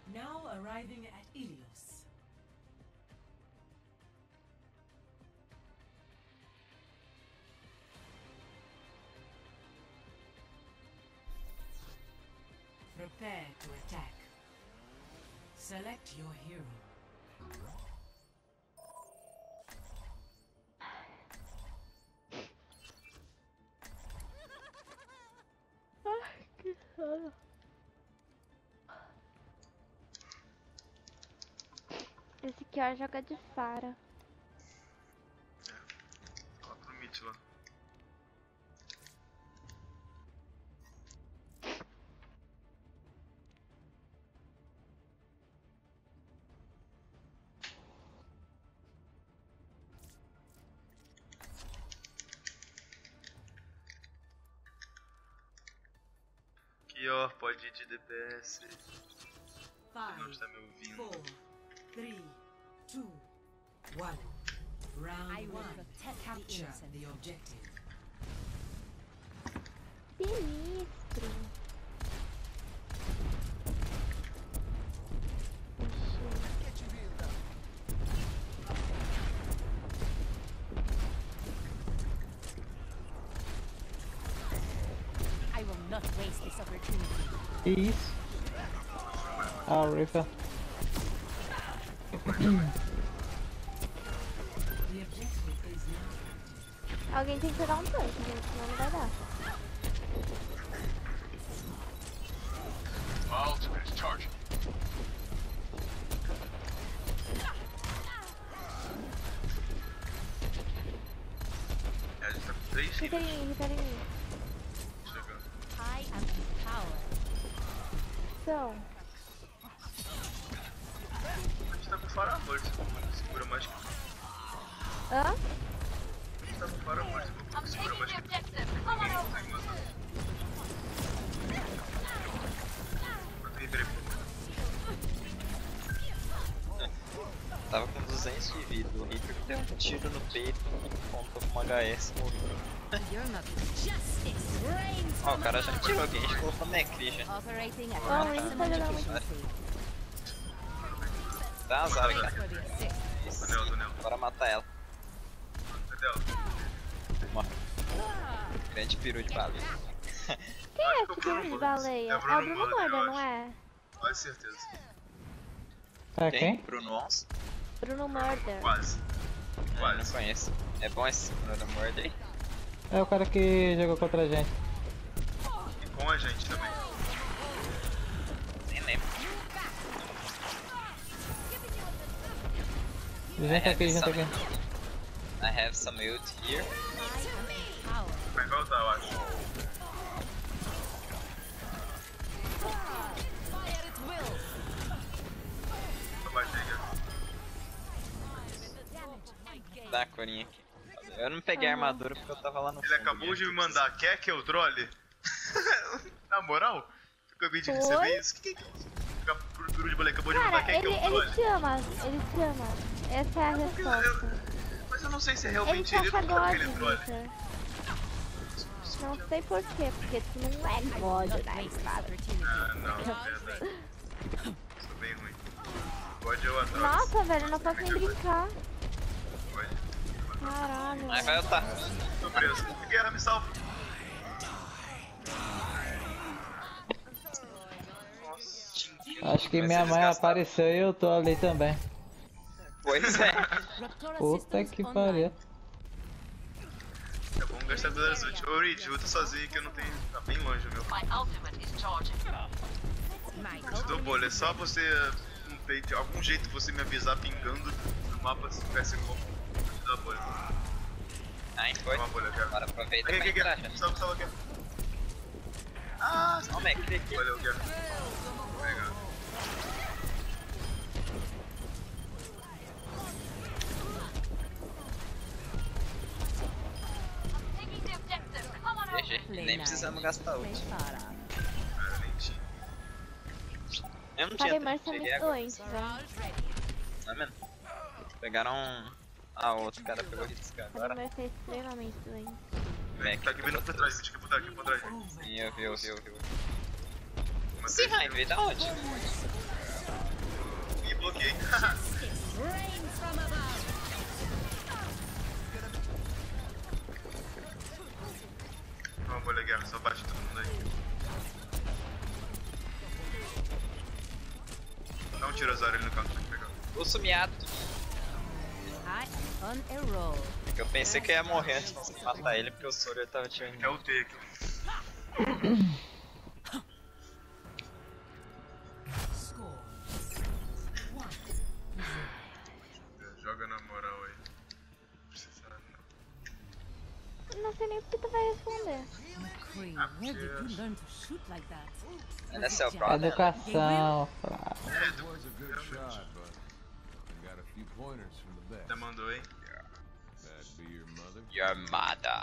Now arriving at Ilios. Prepare to attack. Select your hero. Ai, que sono. Esse Kior joga de Fara. Lá pro mid lá. Aqui ó, pode ir de DPS. Não está me ouvindo. 4, 3, 2, 1. Round 1. Capture the objective. Sinistro. I will not waste this opportunity. Que isso? Ah, o Reaper. The objective is now active. Alguém tem que pegar um tanque, gente, senão não vai dar. Ultimate charge. A gente tá com 3 Fica healers em mim, fica em mim. chegando. I am in power. Então, A gente tá com Fara morto, segura mais que. hã? A gente tá com Fara morto, segura mais que. Tava com 200 de vida, o Reaper deu um tiro no peito e contou com uma HS e morreu. You're not justice reigns Ó, o from cara já above. tirou alguém, a gente colocou Necri já. Operating at Oh, maximum isso tá jogando muito. efficiency. Dá azar, Thanks cara. for the assist. Isso. Daniel. Bora matar ela. Entendeu? Morre. Grande peru de baleia. Quem é esse filme de baleia? É o Bruno Morda, não é? Quase certeza. Tá quem? Bruno Ons? Bruno Morda. Quase. Ah, não conheço. É bom esse Bruno Morda aí? É o cara que jogou contra a gente. E com a gente também. Nem lembro. Gente aqui, gente aqui. I have some ult here. I am in power. Vai voltar, eu acho. Fire at will. Tô batendo. Dá a corinha aqui. Eu não peguei a armadura porque eu tava lá no Ele fundo. acabou de e me mandar, quer que eu trole? Na moral? Eu acabei de receber Oi? isso? O que o Peru de baleia acabou de mandar, Cara, quer que ele, eu ele trole? te ama, ele te ama. Essa é a resposta. Mas eu não sei se é Ele realmente te ele, eu acha não quero que God, ele trole. Victor. Não sei porquê, porque tu não é I will God, not né, waste this cara? opportunity. Ah, não, é verdade. Sou bem ruim. Pode eu atrás. Nossa, velho, eu não posso nem brincar. Pode. Caralho. Aí vai ultar. Tô preso. Guerra, me salva. Acho que minha mãe apareceu e eu tô ali também. Pois é. Raptor Puta assistance que online. pariu. É bom gastar todas as ult. Ô, Reed, luta sozinho que eu não tenho. Tá bem longe o meu. My Eu te dou bolha, é só você. Não tem, de algum jeito você me avisar pingando no mapa se tivesse como. Eu te dou a bolha. Ai, foi. Toma a bolha, cara. Agora aproveita Aqui, pra aqui, entrar aqui. já. Salva aqui. Ah, Ó o Macri aqui. valeu, Guerra. Obrigado. GG. Nem precisamos gastar Play ult. Farah. Ah, nem tinha. Eu não Parei tinha mais tempo, muito cheguei agora. doente, velho. Tá vendo? Pegaram um... Ah, o outro cara pegou hits Parei agora. mais ser extremamente doente. Mac. Tá aqui vindo por trás, aqui por trás, aqui por trás. Sim, eu vi. Matei. Esse raio veio da onde? tira a Zarya ali no canto pra pegar. Tô sumiado. I am on a roll. Eu pensei que eu ia morrer antes de conseguir matar ele, porque o Sora tava tirando. É o T aqui. Score 1-0. Joga na moral aí. Não precisa não. Não sei nem porque tu vai responder. McCree, Ah, where did Deus. you learn to shoot like that? Ela é seu brother. Educação, Fra. É, Was a good shot, but I got a few pointers from the best. até mandou, hein? That'd be your mother. Your mother.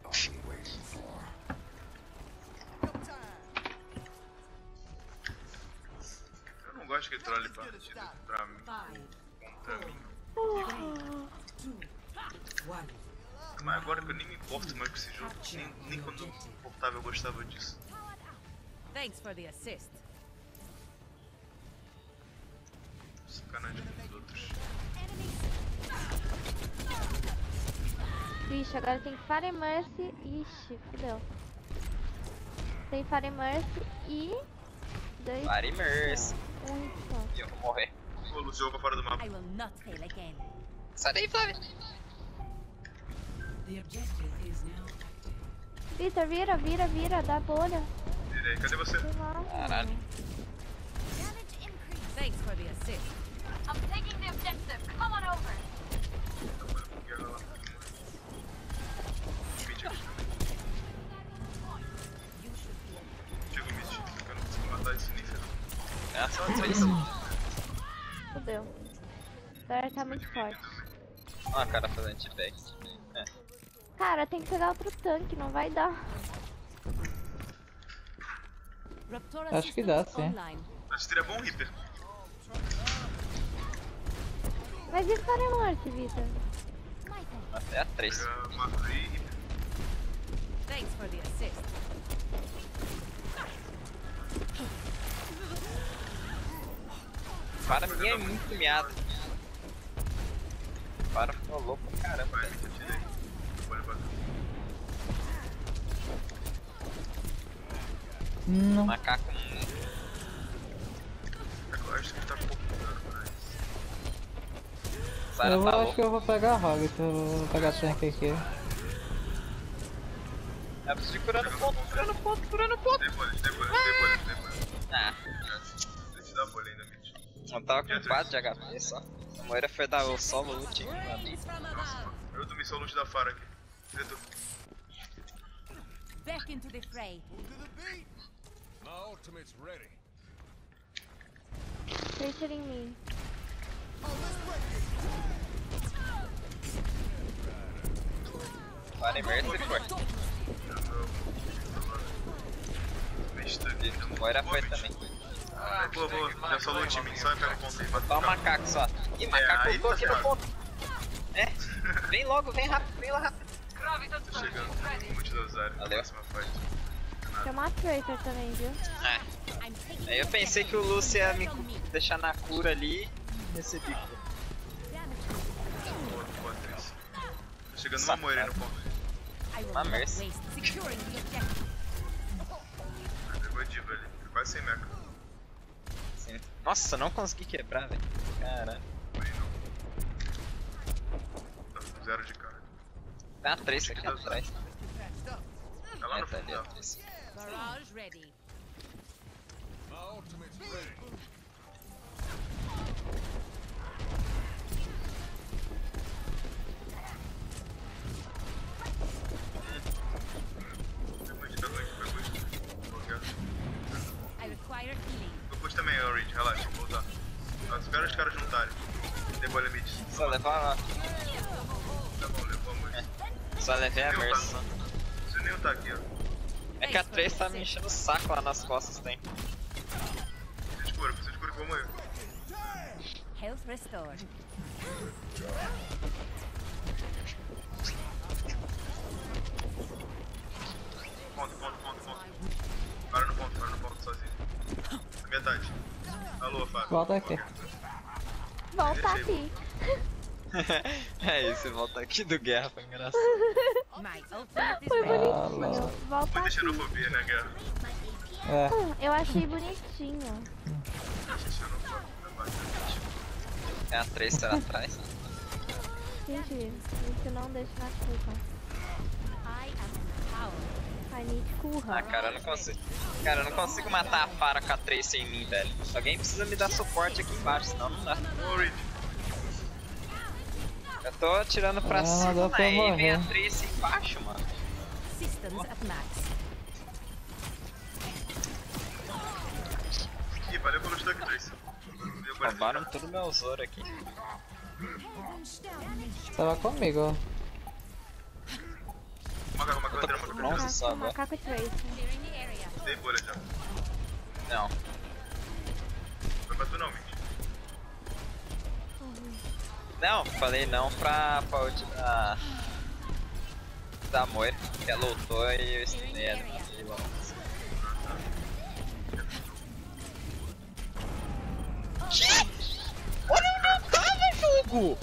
Eu não gosto que ele trole partida pra mim. Contra mim. 2, 1. Mas agora que eu nem me importo mais com esse jogo. Nem quando eu me importava eu gostava disso. Thanks for the assist. Sacanagem com os outros. Vixe, agora tem Fire Mercy. Ixi, fudeu. Tem Fire Mercy e... 2. Fire Mercy. Só. E eu vou morrer. Pô, Lúcio jogou fora do mapa. I will not fail again. Sai daí, Flávia. The objective is now active. Vitor, vira, dá bolha. Virei, cadê você? Sei lá. Caralho. Thanks for the assist. Tá bom, guerra lá. Mid aqui também. Chega o mid, eu não consigo matar esse nível. É só 3. Fudeu. Dora tá muito forte. Ó, a cara fazendo anti-back. É. Cara, tem que pegar outro tanque, não vai dar. Raptora Acho que dá, systems sim. online. Acho que seria bom, Reaper. Mas e Fire Mercy, Vitor? Até a 3. Pega Macri e Reaper. Thanks for the assist. Para mim é muito miado. Para ficou louco pra caramba. Vai, eu tirei. Olha pra cá. Não. Macaco. Eu acho que ele tá um pouco dano pra isso. Sara Eu tá acho louco. que eu vou pegar a Hog, eu vou pegar tanque aqui. É preciso curando ponto. Dei bolha. Ah, Você te dá bolha ainda, mid. eu tava com 4 de HP só. A Moira foi dar o solo ult ali. Eu dormi só o loot da Fara aqui. Diretor. Back into the fray. My ultimate's ready. Tracer em mim. Para emerge e foi. Besta aqui. A Moira foi também. Boa. Já só loot em mim, só pega o ponto aí. Só o macaco só. Ih, macaco aí voltou tá aqui no ferrado. ponto. É, vem logo, vem rápido, vem lá rápido. Tô chegando. Muito da Zarya. Valeu. Próxima fight. Chama a Tracer também, viu? É. I'm taking Aí eu pensei que o Lúcio ia me deixar na cura ali e recebi. Boa, Tris. Tô chegando uma Moira aí no ponto. I will Uma not mercy. waste securing the objective. Pegou a diva ali. Foi quase sem mecha. Sim. Nossa, não consegui quebrar, velho. Caralho. Aí não. Tá com 0 de carga. Tem uma 3 aqui atrás. Tá lá É, no tá fundo ali a dela. 3. Barrage ready. My ultimate's ready. Pegou aqui. I require healing. Depois também, Orange, relaxa, vou voltar. Espera os caras juntarem. Dei bolha mid. Só levar. Tá bom, levou muito. Só levei a Mercy. só. Você nem tá aqui, ó. É que a 3 tá me enchendo o saco lá nas costas, tem. Precisa de cura que eu vou morrer. Health restored. Ponto. Para no ponto, sozinho. Na metade. Alô, Fábio. Volta aqui. Volta aqui. É isso, volta aqui do guerra, foi engraçado. My ultimate is Foi ready. bonitinho. Volta Muita aqui. xenofobia, né, guerra? É. Eu achei bonitinho. Xenofobia. É a Tracer atrás. Entendi. Isso não deixa na culpa. I am power. I need cool Ah, cara, eu não consigo. Cara, eu não consigo matar a Pharah com a Tracer em mim, velho. Alguém precisa me dar suporte aqui embaixo, senão não dá. Ô, Reed. Eu tô atirando pra Ah, cima, dá pra aí vem a morrer. Tracer embaixo, mano. Systems at max. Ih, valeu pelo stack Trace. Roubaram tudo meu Zoro aqui. Tava comigo. Macaco, Eu tô entrando, com macaco. bronze só agora. Macaco e Tracer. Clearing the area. Dei bolha já. Não. Foi pra tu não, Mitch. Não, falei não pra ult da Moira, que ela ultou e eu estunei ela. Olha, não tava jogo!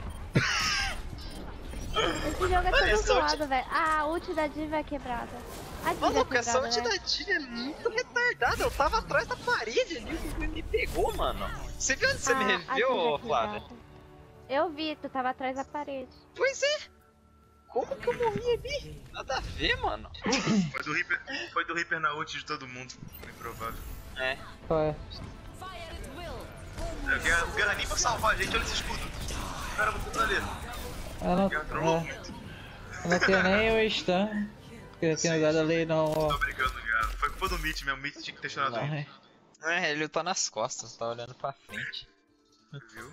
Esse jogo é todo essa ult- zoado, velho. Ah, a ult da Diva é quebrada. A Diva é Maluco, essa quebrada, ult velho. da Tina é muito retardada. Eu tava atrás da parede ali, o bagulho me pegou, mano. Você viu onde você me Ah, a reviveu, Diva é Flávia? quebrada. Eu vi, tu tava atrás da parede. Pois é! Como que eu morri ali? Nada a ver, mano. Foi do Reaper na ult de todo mundo. Improvável. É. Foi. Fire at will. O Guerra nem pra salvar a gente, olha esse escudo. Cara, vou tudo ali. Eu não, O Guerra trollou é, muito. eu não tinha nem o stun. Que eu tinha dado ali no. Tô brincando, Guerra. Foi culpa do Mitch mesmo. O Mitch tinha que ter chorado Não, ele. É, ele tá nas costas, tá olhando pra frente. Viu?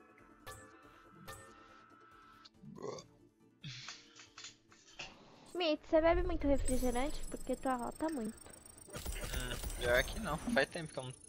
Mitch, você bebe muito refrigerante? Porque tua rota muito. Pior que não, faz tempo que eu não